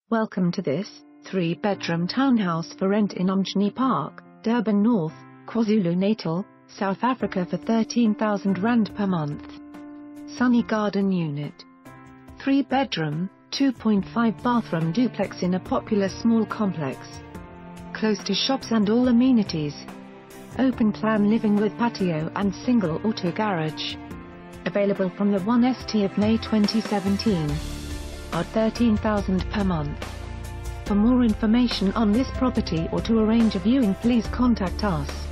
Welcome to this 3-bedroom townhouse for rent in Umgeni Park, Durban North, KwaZulu Natal, South Africa for R13,000 per month. Sunny garden unit. 3-bedroom, 2.5 bathroom duplex in a popular small complex. Close to shops and all amenities. Open plan living with patio and single auto garage. Available from the 1st of May 2017. At $13,000 per month. For more information on this property or to arrange a viewing, please contact us.